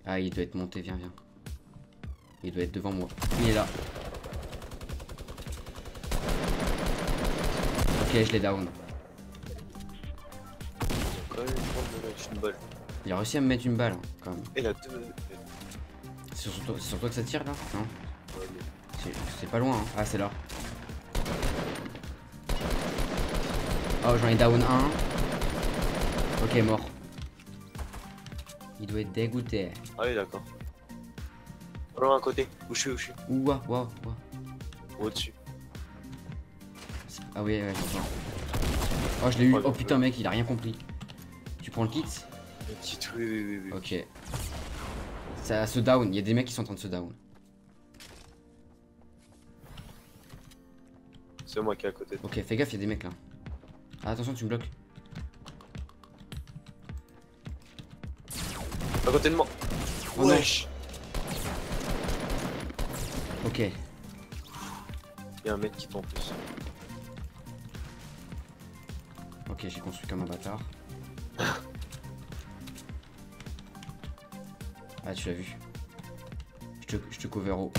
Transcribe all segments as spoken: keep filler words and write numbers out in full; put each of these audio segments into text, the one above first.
Ah, il doit être monté, viens, viens. Il doit être devant moi. Il est là. Ok, je l'ai down. Une balle. Il a réussi à me mettre une balle, hein, quand même. Et la deux. C'est sur, toi, sur toi que ça tire là? Non? Ouais, mais... C'est pas loin, hein. Ah, c'est là. Oh, j'en ai down un. Ok, mort. Il doit être dégoûté. Ah oui, d'accord. Loin à côté. Où je suis, où je suis. Ouah, ouah, ouah. Au-dessus. Ah oui, ouais, j'entends. Oh, je l'ai eu. Oh putain, mec, il a rien compris. Tu prends le kit? Le kit, oui, oui, oui, oui. Ok. Ça se down. Il y a des mecs qui sont en train de se down. C'est moi qui est à côté. Ok, fais gaffe, il y a des mecs là. Ah, attention, tu me bloques. À côté de moi. Oh, Wesh. Ok. Il y a un mec qui tombe plus. Ok, j'ai construit comme un bâtard. Ah, tu l'as vu. Je te, je te cover haut.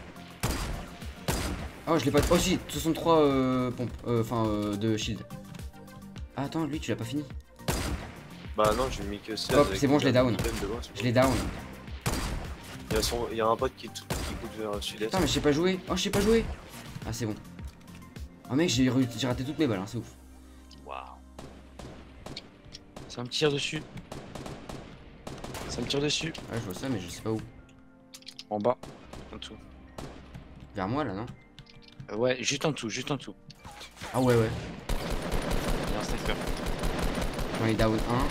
Oh, je l'ai pas. Oh, si, soixante-trois euh, pompes. Enfin, euh, euh, de shield. Ah, attends, lui, tu l'as pas fini. Bah non, j'ai mis que seize. Hop, c'est bon, je l'ai down. Je l'ai down. Il y, a son... Il y a un pote qui, qui coûte vers le sud-est. Putain, mais je sais pas jouer. Oh, je sais pas jouer. Ah, c'est bon. Oh, mec, j'ai raté toutes mes balles, hein, c'est ouf. Waouh. Ça me tire dessus. Ça me tire dessus. Ah, je vois ça, mais je sais pas où. En bas. En dessous. Vers moi, là, non? Euh, ouais, juste en dessous, juste en dessous. Ah, ouais, ouais. Il y a un sniper. J'en ai down un.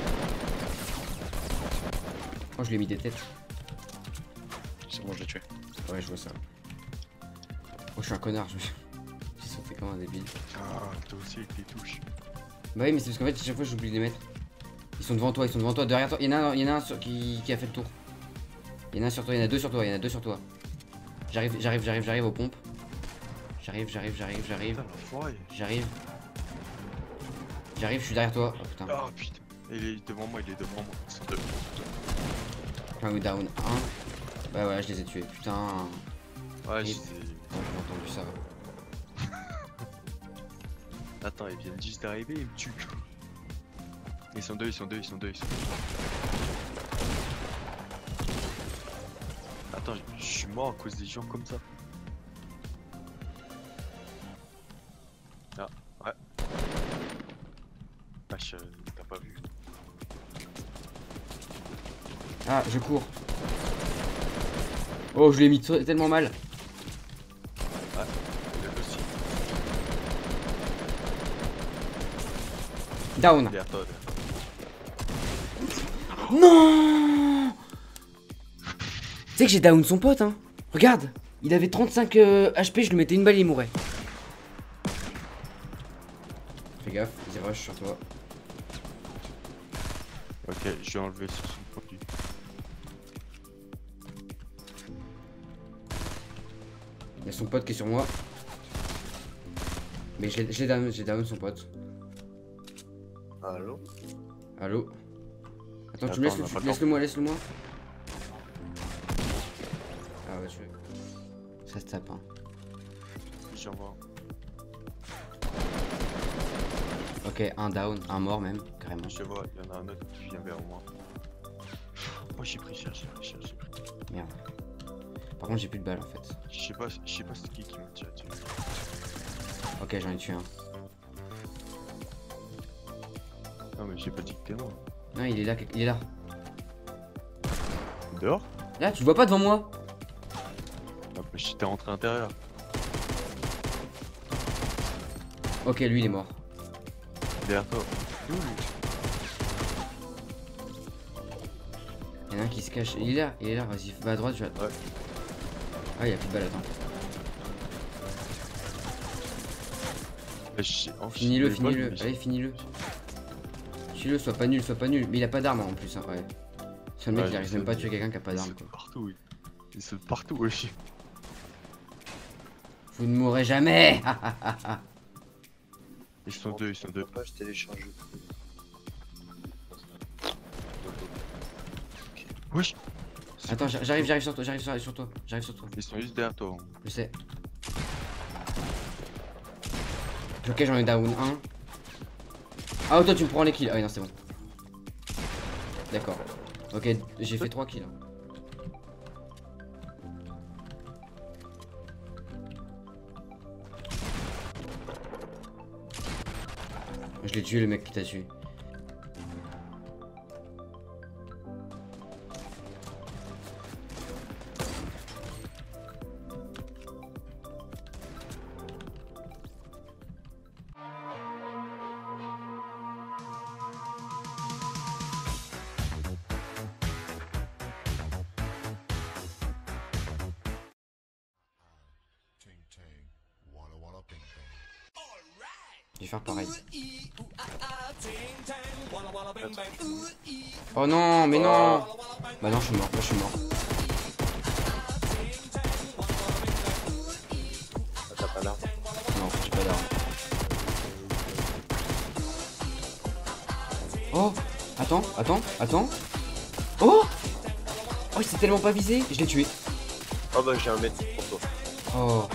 Oh, je lui ai mis des têtes. C'est bon, je l'ai tué. Ouais, je vois ça. Oh, je suis un connard. Je... J'ai sauté comme un débile. Ah, toi aussi avec les touches. Bah oui, mais c'est parce qu'en fait, à chaque fois, j'oublie de les mettre. Ils sont devant toi, ils sont devant toi, derrière toi. Il y en a un, il y en a un sur... qui... qui a fait le tour. Il y en a un sur toi, il y en a deux sur toi, il y en a deux sur toi. J'arrive, j'arrive, j'arrive, j'arrive aux pompes. J'arrive, j'arrive, j'arrive, j'arrive. Putain, l'enfoiré. J'arrive. J'arrive, je suis derrière toi. Oh putain. Ah putain. Il est devant moi, il est devant moi. Ils sont deux. J'en ai down un. Bah ouais, je les ai tués. Putain. Ouais, Et- j'ai... J'ai entendu ça. Attends, ils viennent juste d'arriver, ils me tuent. Ils sont deux, ils sont deux, ils sont deux, ils sont deux. Attends, je suis mort à cause des gens comme ça. Ah, ouais. Ah, je... t'as pas vu. Ah, je cours. Oh, je l'ai mis t- tellement mal. Ouais, il est aussi. Down. Derrière toi, derrière toi. Non. Tu sais que j'ai down son pote, hein. Regarde. Il avait trente-cinq euh, H P, je lui mettais une balle, il mourait. Fais gaffe, vas-y rush sur toi. Ok, je vais enlever sur son produit. Il y a son pote qui est sur moi. Mais j'ai j'ai down, j'ai down son pote. Allô? Allô? Attends, tu Attends, me laisses, on a tu- pas le laisse-le moi, laisse-le moi. Ah ouais, tu veux. Ça se tape, hein. J'en vois. Ok, un down, un mort même, carrément. Je te vois, il y en a un autre qui vient vers moi. Oh, j'ai pris cher, j'ai pris cher, j'ai pris. Merde. Par contre, j'ai plus de balles en fait. Je sais pas, je sais pas c'est qui qui m'a tiré dessus. Ok, j'en ai tué un. Non, mais j'ai pas dit que t'es moi. Non, il est là, il est là. Dehors? Là, tu le vois pas devant moi? Ah, bah, j'étais rentré à l'intérieur. Ok, lui il est mort. Derrière toi. Ouh. Il y en a un qui se cache. Il est là, il est là, vas-y, va à droite, je vais à... Ouais. Ah, il a plus de balles, attends. Bah, j'ai enchaîné Finis-le, les finis-le, balles, mais allez, finis-le. Tue-le, sois pas nul, sois pas nul. Mais il a pas d'arme en plus, hein, ouais. Ce mec, Ouais, il je arrive sais. même pas à tuer quelqu'un qui a pas Ils d'arme, sautent quoi. partout, oui. Ils sautent partout, aussi. Vous ne mourrez jamais. Ils sont deux, ils sont deux. Pas, je télécharge le truc. Wesh. Attends, j'a- j'arrive, j'arrive sur toi, j'arrive sur, sur toi, j'arrive sur toi. Ils sont juste derrière toi. Je sais. Ok, j'en ai down un. Ah, toi, tu me prends les kills. Ah, oui, non, c'est bon. D'accord. Ok, j'ai fait trois kills. Je l'ai tué, le mec qui t'a tué. Je vais faire pareil. Oh non, mais non. Bah non, je suis mort, moi je suis mort. Ah, t'as pas l'arme. Non, j'ai pas d'arme. Oh, attends, attends, attends. Oh. Oh, il s'est tellement pas visé, je l'ai tué. Oh bah j'ai un mètre pour toi. Oh.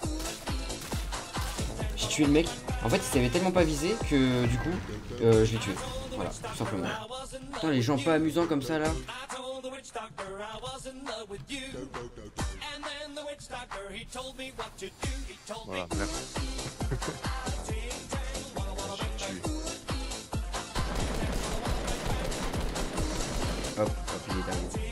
J'ai tué le mec. En fait, il s'avait tellement pas visé que du coup, euh, je l'ai tué. Voilà, tout simplement. Putain, les gens pas amusants comme ça là. Voilà, merci. Hop, hop, il est derrière.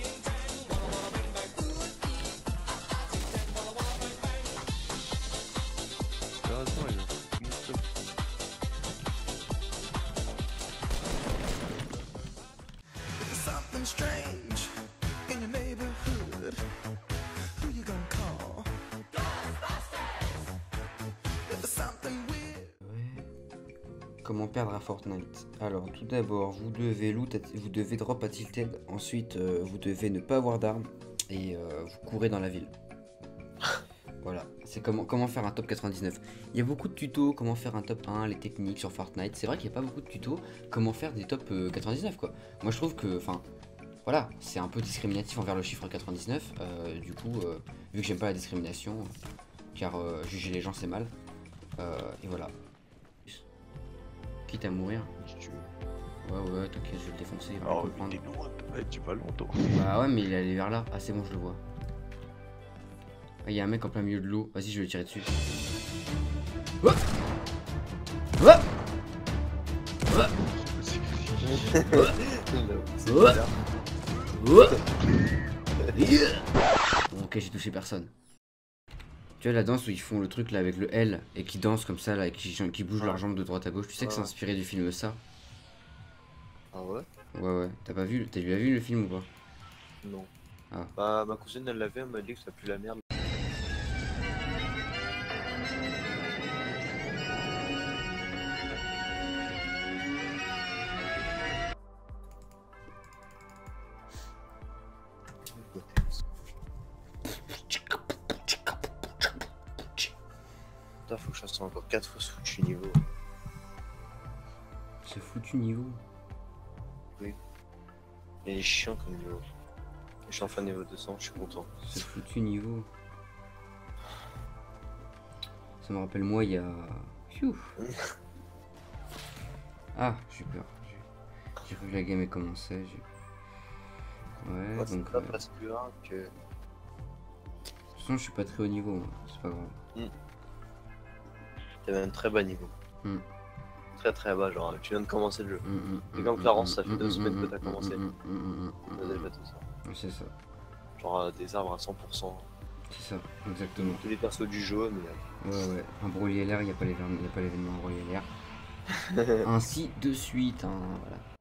Strange in your neighborhood. Who you gonna call? Ghostbusters. If there's something weird. Ouais. Comment perdre à Fortnite? Alors, tout d'abord, vous devez loot, at- vous devez drop à tilted. Ensuite, euh, vous devez ne pas avoir d'armes et euh, vous courez dans la ville. Voilà, c'est comment, comment faire un top quatre-vingt-dix-neuf. Il y a beaucoup de tutos, comment faire un top un, les techniques sur Fortnite. C'est vrai qu'il n'y a pas beaucoup de tutos, comment faire des top euh, quatre-vingt-dix-neuf quoi. Moi je trouve que, enfin, voilà, c'est un peu discriminatif envers le chiffre quatre-vingt-dix-neuf. Euh, du coup, euh, vu que j'aime pas la discrimination, car euh, juger les gens c'est mal. Euh, et voilà. Quitte à mourir. Si tu veux. Ouais, ouais, t'inquiète, je vais le défoncer. Il va Oh, comprendre. mais t'es loin, ouais, tu vas loin, toi. Bah ouais, mais il est allé vers là. Ah, c'est bon, je le vois. Ah, il y a un mec en plein milieu de l'eau. Vas-y, je vais le tirer dessus. Oh oh C'est Ouais. bizarre. oh Bon, ok, j'ai touché personne. Tu vois la danse où ils font le truc là avec le L et qui dansent comme ça là et qui, qui bougent leurs jambes de droite à gauche. Tu sais que c'est inspiré du film ça? Ah ouais? Ouais, ouais. T'as pas vu? T'as déjà vu le film ou pas? Non. Ah. Bah ma cousine elle l'avait, elle m'a dit que ça pue la merde. Putain, faut que je fasse encore quatre fois ce foutu niveau. C'est foutu niveau. Il est chiant comme niveau. Je suis enfin niveau deux cents, je suis content. C'est foutu niveau. Ça me rappelle moi il y a... Pfiou. Ah, j'ai peur. J'ai- J'ai cru que la game est commencé. Ouais, Moi c'est donc... pas euh, presque un que... De toute façon, je suis pas très haut niveau, moi. C'est pas grave. T'es même très bas niveau. Hmm. Très très bas, genre tu viens de commencer le jeu. Mm, mm, C'est mm, comme mm, Clarence, mm, ça fait mm, deux mm, semaines mm, que t'as mm, commencé. mm, mm, mm, mm, On a mm, déjà tout ça. mm. C'est ça, Genre euh, des arbres à cent pour cent. c'est ça, exactement. Tous les persos du jaune. Ouais, ouais, un brûlier l'air, il n'y a pas l'événement brûlier l'air. Ainsi de suite, hein, voilà.